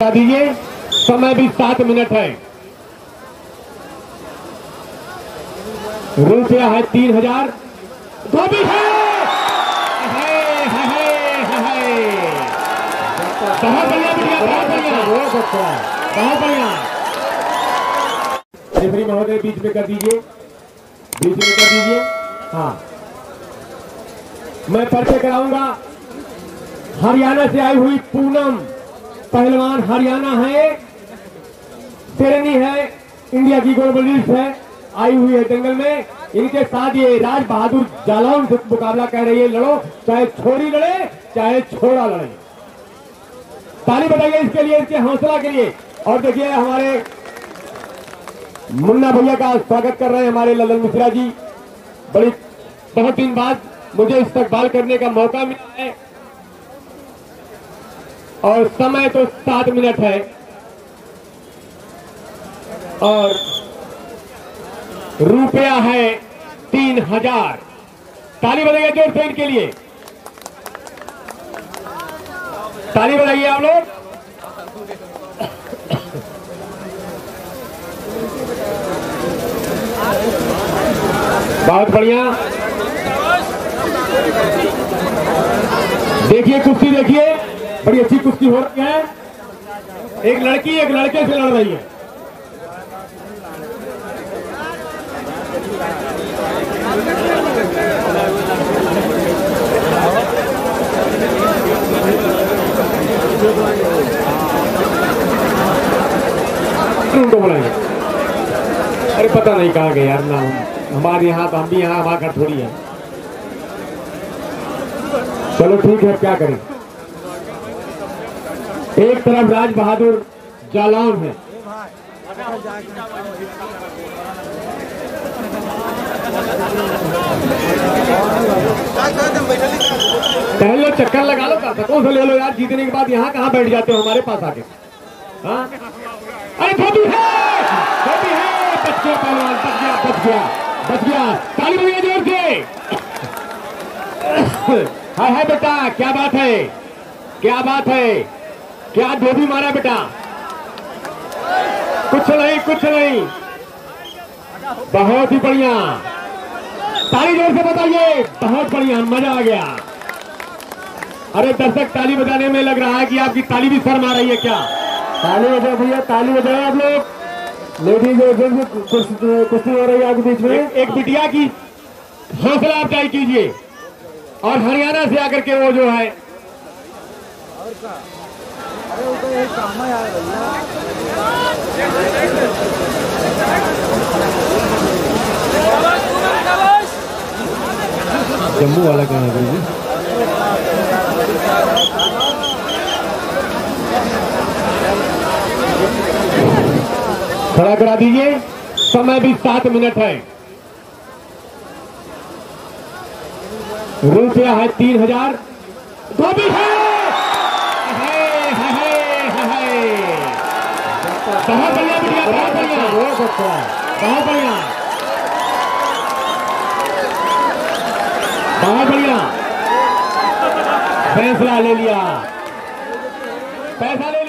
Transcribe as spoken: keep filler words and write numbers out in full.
बता दीजिए, समय भी सात मिनट है। रुपया है तीन हजार। धोबी है, है, है, है, है। बहुत बढ़िया बढ़िया बहुत बढ़िया बहुत बढ़िया। रेफरी महोदय बीच में कर दीजिए, बीच में कर दीजिए। हाँ, मैं परिचय कराऊंगा। हरियाणा से आई हुई पूनम पहलवान, हरियाणा है, शेरनी है, इंडिया की गोल्ड मेडलिस्ट है, आई हुई है दंगल में। इनके साथ ये राज बहादुर जालौन से मुकाबला कर रही है। लड़ो, चाहे छोरी लड़े चाहे छोरा लड़े। ताली बजाइए इसके लिए, इसके हौसला के लिए। और देखिए हमारे मुन्ना भैया का स्वागत कर रहे हैं हमारे ललन मिश्रा जी। बड़ी बहुत दिन बाद मुझे इस्तकबाल करने का मौका मिला है और समय तो सात मिनट है और रुपया है तीन हजार। ताली बजाइए जोर से इनके लिए, ताली बजाइए आप लोग। बहुत बढ़िया। देखिए कुश्ती, देखिए बड़ी अच्छी कुश्ती हो रही है। एक लड़की एक लड़के से लड़ रही है। उनको बुलाएंगे। अरे पता नहीं कहाँ गए यार, ना हमारे यहाँ तो हम भी यहाँ, हमारा घर थोड़ी है। चलो ठीक है, क्या करें। एक तरफ राज बहादुर जालौन है, टहलो, चक्कर लगा लो, कसकों से ले लो यार। जीतने के बाद यहाँ कहाँ बैठ जाते हो हमारे पास आके। हाँ, अरे धोबी है, धोबी है, बच गया पहलवान, बच गया बच गया बच गया। ताली बजाइए जोर से। हाय हाय बेटा, क्या बात है, क्या बात है, क्या धोबी मारा बेटा। कुछ नहीं कुछ नहीं, बहुत ही बढ़िया। ताली जोर से बताइए, बहुत बढ़िया, मजा आ गया। अरे दर्शक ताली बजाने में लग रहा है कि आपकी ताली भी शर्म आ रही है क्या? ताली बजाओ भैया, ताली बजाओ आप लोग। लेडीज कुश्ती हो रही है आपके बीच में। एक बिटिया की हौसला अफजाई कीजिए। और हरियाणा से आकर के वो जो है, जम्मू वाला कहाँ है? खड़ा करा दीजिए, समय भी सात मिनट है। रुपया है तीन हजार। धोबी है, है, है, है, है। बहुत बढ़िया बढ़िया बहुत बढ़िया बहुत बढ़िया बहुत बढ़िया। फैसला ले लिया, पैसा ले